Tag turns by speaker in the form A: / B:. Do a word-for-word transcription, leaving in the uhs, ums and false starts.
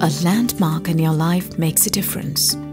A: A landmark in your life makes a difference.